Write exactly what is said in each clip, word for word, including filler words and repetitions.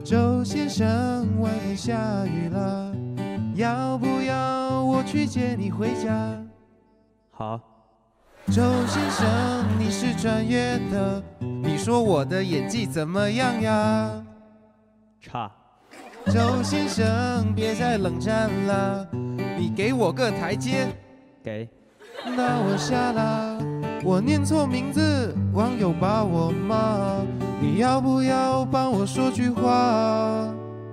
周先生，外面下雨了，要不要我去接你回家？ 好。 周先生，你是专业的，你说我的演技怎么样呀？ 差。 周先生，别再冷战了，你给我个台阶。 给。 那我下了，我念错名字，网友把我骂，你要不要帮我说句话？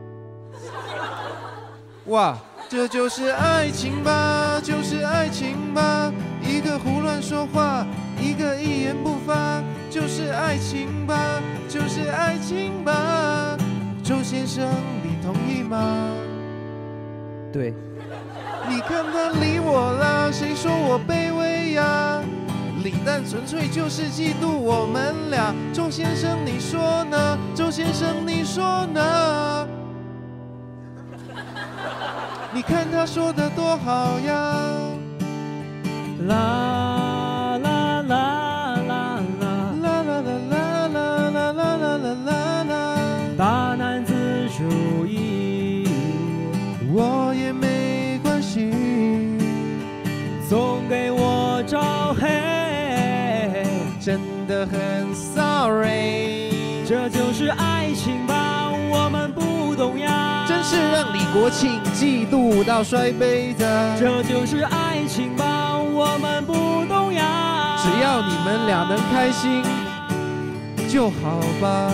哇，这就是爱情吧，就是爱情吧，一个胡乱说话，一个一言不发，就是爱情吧，就是爱情吧。周先生，你同意吗？ 对。 你看他理我了，谁说我卑微呀？李诞纯粹就是嫉妒我们俩。周先生，你说呢？周先生，你说呢？你看他说的多好呀！ 啦啦啦啦啦啦啦啦啦啦啦啦啦啦啦， 大男子主义， 我也没关系， 总给我招黑， 真的很 sorry， 这就是爱情吧，我们不懂呀， 真是让李国庆嫉妒到摔杯子， 这就是爱情吧，我们不懂呀， 只要你们俩能开心就好吧。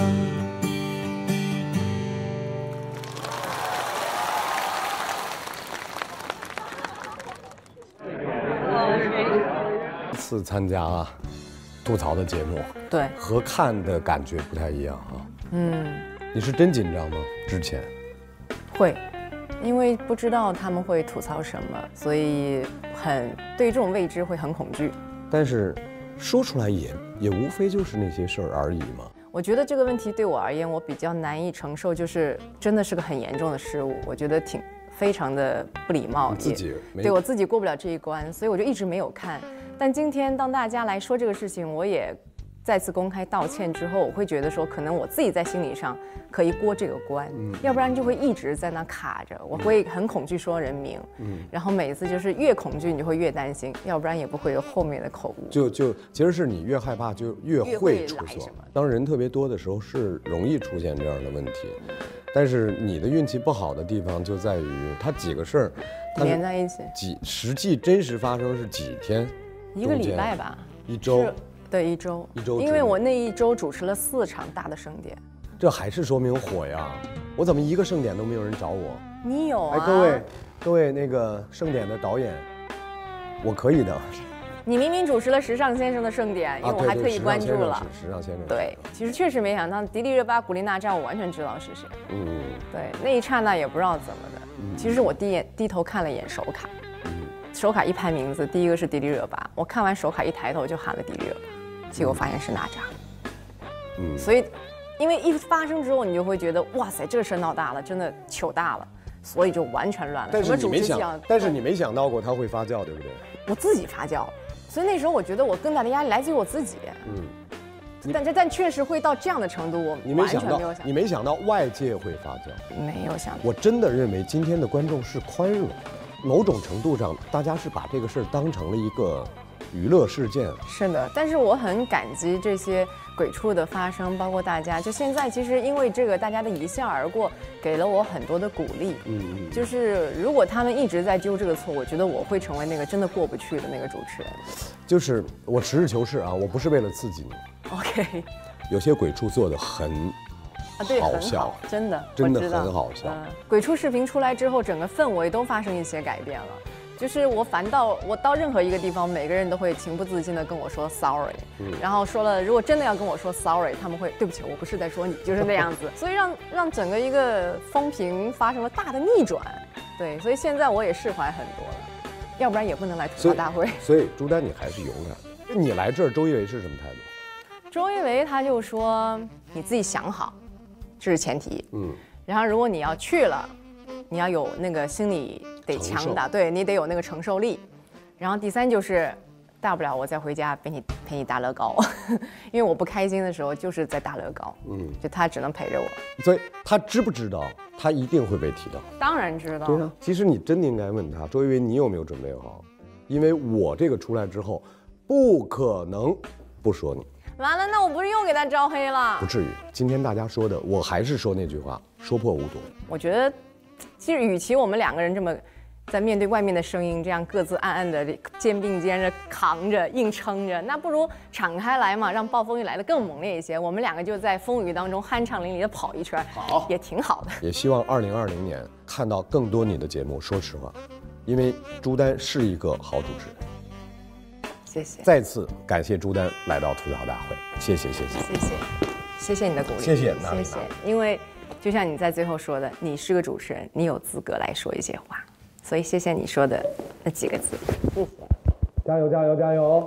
次参加啊吐槽的节目， 对， 和看的感觉不太一样啊。 嗯， 你是真紧张吗？之前会，因为不知道他们会吐槽什么，所以很对于这种未知会很恐惧。 但是说出来也也无非就是那些事儿而已嘛。 我觉得这个问题对我而言，我比较难以承受，就是真的是个很严重的失误，我觉得挺非常的不礼貌， 自己对我自己过不了这一关，所以我就一直没有看。但今天当大家来说这个事情，我也再次公开道歉之后，我会觉得说，可能我自己在心理上可以过这个关，嗯、要不然就会一直在那卡着，我会很恐惧说人名，嗯，然后每一次就是越恐惧，你就会越担心，要不然也不会有后面的口误。 就就其实是你越害怕，就越会出错。当人特别多的时候，是容易出现这样的问题。但是你的运气不好的地方就在于，它几个事儿连在一起， 几实际真实发生是几天。 一个礼拜吧， 一周， 对，一周， 一周， 因为我那一周主持了四场大的盛典， 这还是说明火呀！我怎么一个盛典都没有人找我？ 你有啊？ 哎，各位，各位那个盛典的导演，我可以的。 你明明主持了时尚先生的盛典，因为我还特意关注了。 时尚先生， 对，其实确实没想到迪丽热巴、古力娜扎，我完全知道是谁。嗯，对，那一刹那也不知道怎么的。其实我第一眼低头看了一眼手卡。手卡一排名字，第一个是迪丽热巴，我看完手卡一抬头就喊了迪丽热巴，结果发现是娜扎。嗯，所以，因为一发生之后，你就会觉得哇塞，这个事闹大了，真的糗大了，所以就完全乱了。 但是你没想，但是你没想到过它会发酵，对不对？ 我自己发酵，所以那时候我觉得我更大的压力来自于我自己。嗯，但这但确实会到这样的程度，我完全没有想到。 你没想到外界会发酵， 没有想到。 我真的认为今天的观众是宽容。某种程度上，大家是把这个事儿当成了一个娱乐事件。 是的，但是我很感激这些鬼畜的发生，包括大家。就现在，其实因为这个，大家的一笑而过，给了我很多的鼓励。嗯嗯。就是如果他们一直在揪这个错，我觉得我会成为那个真的过不去的那个主持人。 就是我实事求是啊，我不是为了刺激你。 OK。 有些鬼畜做的很。 啊，对， 好很好，真的， 真的很好笑。 嗯，鬼畜视频出来之后，整个氛围都发生一些改变了。就是我反倒我到任何一个地方，每个人都会情不自禁的跟我说 sorry，、嗯、然后说了，如果真的要跟我说 sorry， 他们会对不起，我不是在说你，就是那样子。所以让让整个一个风评发生了大的逆转。对，所以现在我也释怀很多了，要不然也不能来吐槽大会。 所以，所以朱丹你还是勇敢。你来这儿，周一围是什么态度？ 周一围他就说你自己想好。这是前提，嗯，然后如果你要去了，你要有那个心理得强大，对你得有那个承受力。然后第三就是大不了我再回家陪你陪你打乐高，因为我不开心的时候就是在打乐高，嗯，就他只能陪着我。 所以他知不知道？他一定会被提到。 当然知道。 对啊，其实你真的应该问他，周一围你有没有准备好？因为我这个出来之后，不可能不说你。 完了，那我不是又给他招黑了？ 不至于。今天大家说的，我还是说那句话，说破无多。 我觉得，其实与其我们两个人这么。在面对外面的声音，这样各自暗暗的肩并肩着扛着硬撑着，那不如敞开来嘛，让暴风雨来得更猛烈一些。我们两个就在风雨当中酣畅淋漓的跑一圈，好，也挺好的。 也希望二零二零年看到更多你的节目。说实话，因为朱丹是一个好主持人。 谢谢。 再次感谢朱丹来到吐槽大会，谢谢谢谢谢谢谢谢你的鼓励， 谢谢谢谢。因为就像你在最后说的，你是个主持人，你有资格来说一些话。所以谢谢你说的那几个字，谢谢， 加油加油加油！